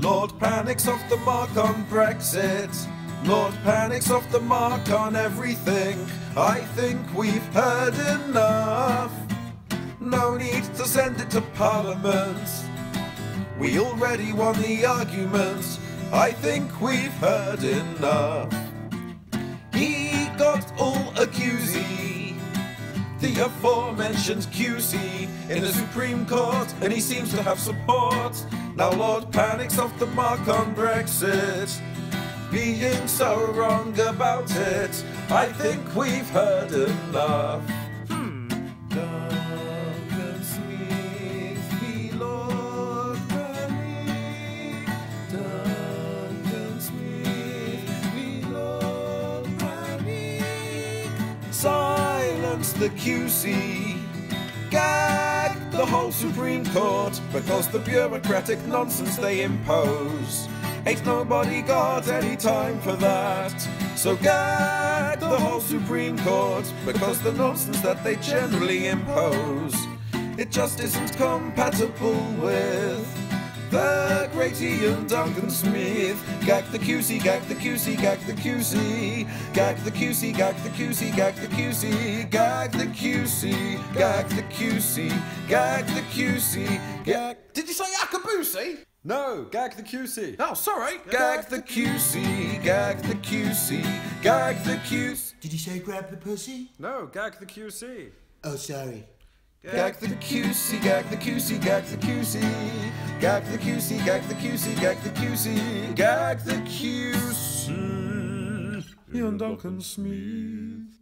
Lord Pannick's off the mark on Brexit. Lord Pannick's off the mark on everything. I think we've heard enough. No need to send it to Parliament. We already won the argument. I think we've heard enough. He got all accusey, the aforementioned QC, in the Supreme Court, and he seems to have support. Now Lord Pannick's off the mark on Brexit, being so wrong about it. I think we've heard enough. Duncan Smith v. Lord Pannick. Duncan Smith v. Lord Pannick. Silence the QC. Gag the whole Supreme Court, because the bureaucratic nonsense they impose, ain't nobody got any time for that. So gag the whole Supreme Court, because the nonsense that they generally impose, it just isn't compatible with the great Iain Duncan Smith. Gag the QC, gag the QC, gag the QC. Gag the QC, gag the QC, gag the QC. Gag the QC, gag the QC. Gag the QC, gag... Did you say accusey? No, gag the QC. Oh, sorry. Gag the QC, gag the QC. Gag the QC. Did you say grab the pussy? No, gag the QC. Oh, sorry. Gag the QC, gag the QC, gag the QC. Gag the QC, gag the QC, gag the QC. Gag the QC. Iain Duncan Smith.